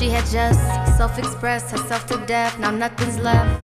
She had just self-expressed herself to death. Now nothing's left.